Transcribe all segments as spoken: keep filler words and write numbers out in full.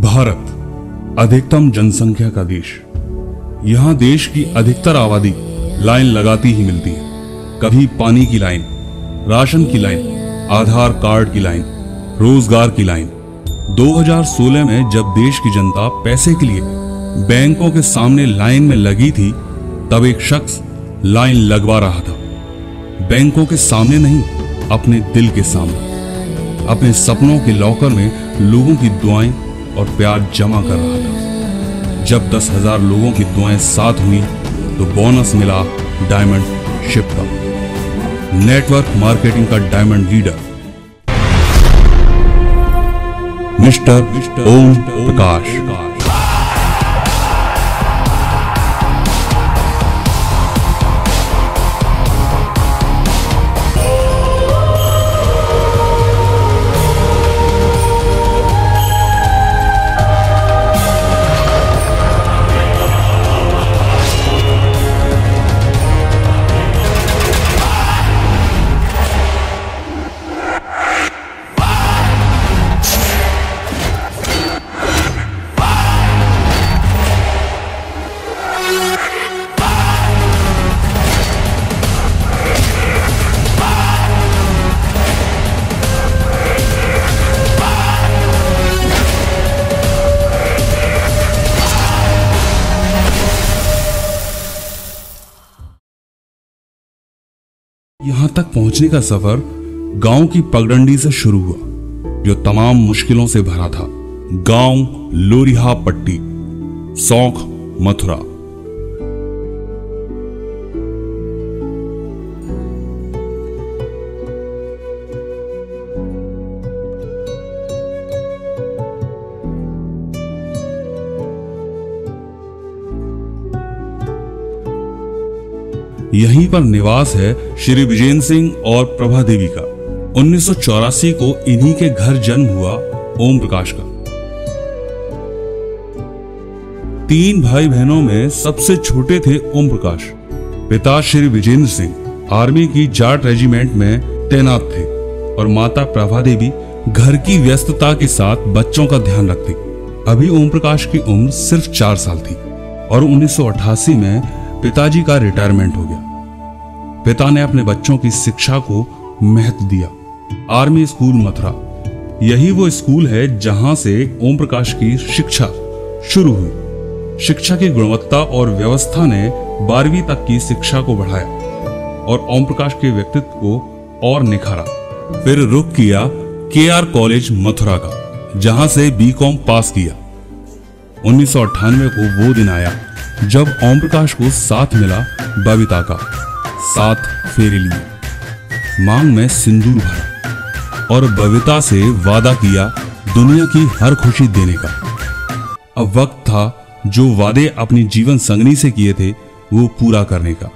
भारत अधिकतम जनसंख्या का देश। यहाँ देश की अधिकतर आबादी लाइन लगाती ही मिलती है। कभी पानी की लाइन, राशन की लाइन, आधार कार्ड की लाइन, रोजगार की लाइन। दो हज़ार सोलह में जब देश की जनता पैसे के लिए बैंकों के सामने लाइन में लगी थी, तब एक शख्स लाइन लगवा रहा था। बैंकों के सामने नहीं, अपने दिल के सामने, अपने सपनों के लॉकर में लोगों की दुआएं और प्यार जमा कर रहा था। जब दस हजार लोगों की दुआएं साथ हुई तो बोनस मिला डायमंड शिप का। नेटवर्क मार्केटिंग का diamond leader mister Om Prakash. यहां तक पहुंचने का सफर गांव की पगडंडी से शुरू हुआ, जो तमाम मुश्किलों से भरा था। गांव लोरिहा पट्टी, सौंख, मथुरा। यहीं पर निवास है श्री विजेंद्र सिंह और प्रभा देवी का। उन्नीस सौ चौरासी को इन्हीं के घर जन्म हुआ ओम प्रकाश का। तीन भाई बहनों में सबसे छोटे थे ओम प्रकाश। पिता श्री विजेंद्र सिंह आर्मी की जाट रेजिमेंट में तैनात थे और माता प्रभा देवी घर की व्यस्तता के साथ बच्चों का ध्यान रखती। अभी ओम प्रकाश की उम्र सिर्फ चार साल थी और उन्नीस सौ अट्ठासी में पिताजी का रिटायरमेंट हो गया। पिता ने अपने बच्चों की शिक्षा को महत्व दिया। आर्मी स्कूल मथुरा, यही वो स्कूल है जहां से ओम प्रकाश की शिक्षा शुरू हुई। शिक्षा की गुणवत्ता और व्यवस्था ने बारहवीं तक की शिक्षा को बढ़ाया और ओम प्रकाश के व्यक्तित्व को और निखारा। फिर रुख किया के आर कॉलेज मथुरा का, जहां से बी कॉम पास किया। उन्नीस सौ अट्ठानवे को वो दिन आया जब ओम प्रकाश को साथ मिला बबीता का। साथ फेरे लिए, मांग में सिंदूर भरा और बबीता से वादा किया दुनिया की हर खुशी देने का। अब वक्त था जो वादे अपनी जीवन संगनी से किए थे वो पूरा करने का।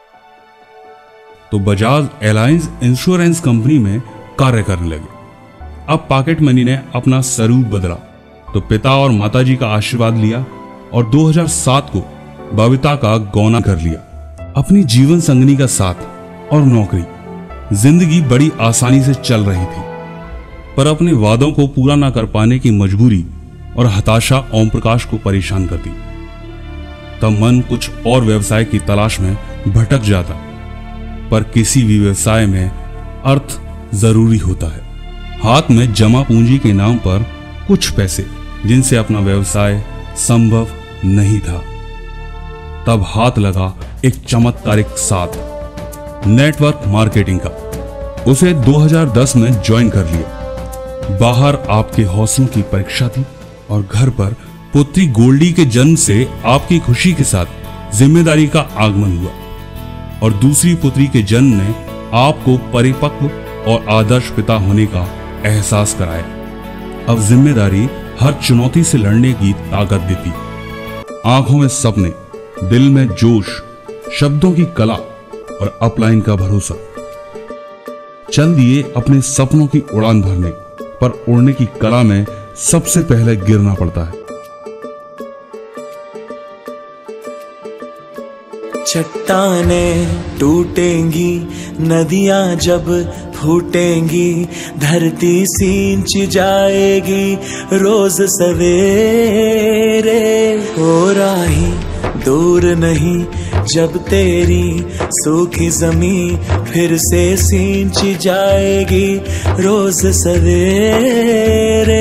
तो बजाज एलायंस इंश्योरेंस कंपनी में कार्य करने लगे। अब पॉकेट मनी ने अपना स्वरूप बदला तो पिता और माताजी का आशीर्वाद लिया और दो हज़ार सात को बबीता का गौना कर लिया। अपनी जीवन संगनी का साथ और नौकरी, जिंदगी बड़ी आसानी से चल रही थी, पर अपने वादों को पूरा ना कर पाने की मजबूरी और हताशा ओम प्रकाश को परेशान करती। तब मन कुछ और व्यवसाय की तलाश में भटक जाता, पर किसी भी व्यवसाय में अर्थ जरूरी होता है। हाथ में जमा पूंजी के नाम पर कुछ पैसे, जिनसे अपना व्यवसाय संभव नहीं था। तब हाथ लगा एक चमत्कारिक साथ, नेटवर्क मार्केटिंग का। उसे दो हज़ार दस में ज्वाइन कर लिया। बाहर आपके हौसलों की परीक्षा थी और घर पर पुत्री गोल्डी के जन्म से आपकी खुशी के साथ जिम्मेदारी का आगमन हुआ और दूसरी पुत्री के जन्म ने आपको परिपक्व और आदर्श पिता होने का एहसास कराया। अब जिम्मेदारी हर चुनौती से लड़ने की ताकत देती। आंखों में सपने, दिल में जोश, शब्दों की कला और अपलाइन का भरोसा। चल दिए अपने सपनों की उड़ान भरने, पर उड़ने की कला में सबसे पहले गिरना पड़ता है। चट्टानें टूटेंगी, नदियां जब फूटेंगी, धरती सींच जाएगी रोज सवेरे। हो राही दूर नहीं जब तेरी सूखी जमीन फिर से सींच जाएगी रोज सवेरे।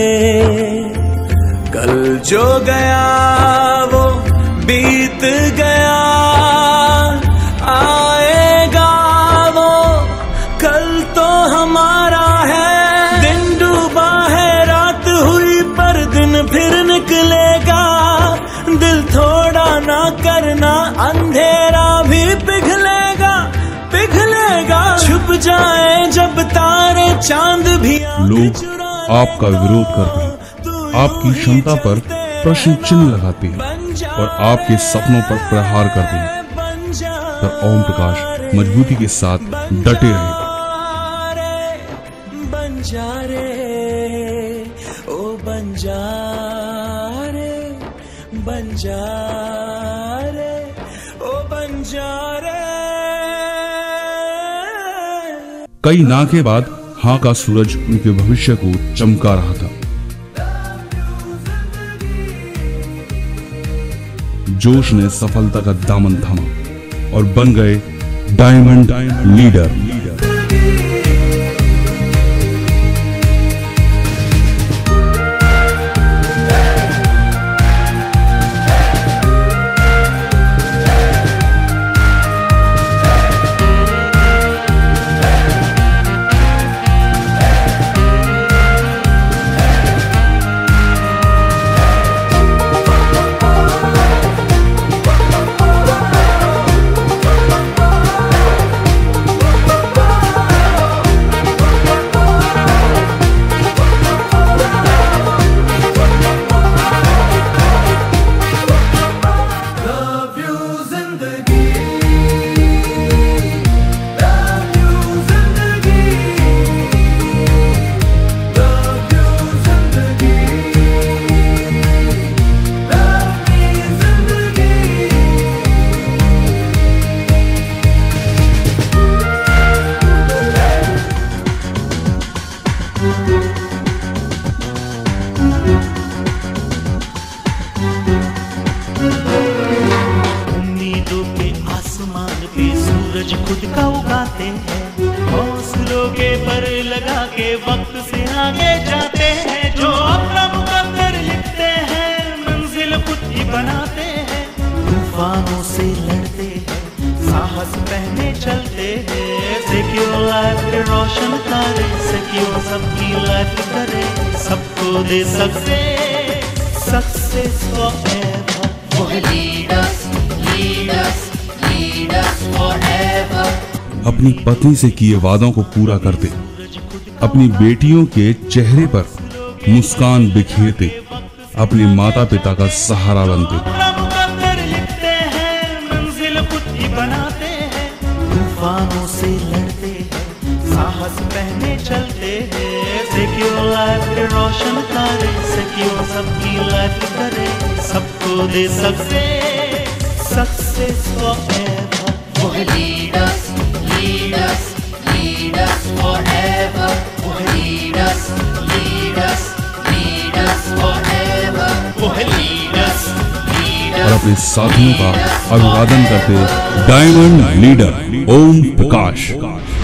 कल जो गया वो बीत गया, आएगा वो कल तो हमारा है। दिन डूबा है रात हुई पर दिन फिर निकलेगा, दिल थोड़ा ना करना अंधेरा भी पिघलेगा पिघलेगा। छुप जाए जब तारे चांद भी। लोग आपका विरोध करते हैं, आपकी क्षमता पर प्रश्न चिन्ह लगाते हैं और आपके सपनों पर प्रहार करते हैं, पर ओम प्रकाश मजबूती के साथ डटे रहे। बन जा रे ओ बन जा रे, बन जा रे ओ बन जा रे। कई ना के बाद हाँ का सूरज उनके भविष्य को चमका रहा था। जोश ने सफलता का दामन थामा और बन गए डायमंड लीडर। उम्मीदों के आसमान पे सूरज खुद का उगाते हैं, हौसलों के पर लगा के वक्त से आगे जाते हैं। जो अपना मुकद्दर लिखते हैं मंजिल खुद ही बनाते हैं, तूफानों से लड़ते हैं साहस पहने चलते हैं। सिक्योर लाइफ रोशन करे, सिक्योर सबकी लाइफ करे, सबको दे सकते सक्सेस फॉरएवर। वो लीडर्स लीडर्स लीडर्स फॉरएवर। अपनी पत्नी से किए वादों को पूरा करते, अपनी बेटियों के चेहरे पर मुस्कान बिखेरते, अपने माता पिता का सहारा बनते। लिखते हैं मंजिल खुद ही बनाते हैं, तूफानों से लड़ते हैं साहस पहने चलते हैं। सिक्योर लाइफ रोशन करे, सिक्योर सबकी लाइफ करे, सबको दे सकते सक्सेस फॉरएवर। वो लीडर्स लीडर्स लीडर्स फॉरएवर। वो लीडर्स लीडर्स लीडर्स फॉरएवर। वो लीडर्स और अपने साथियों का अभिवादन करते डायमंड लीडर ओम प्रकाश।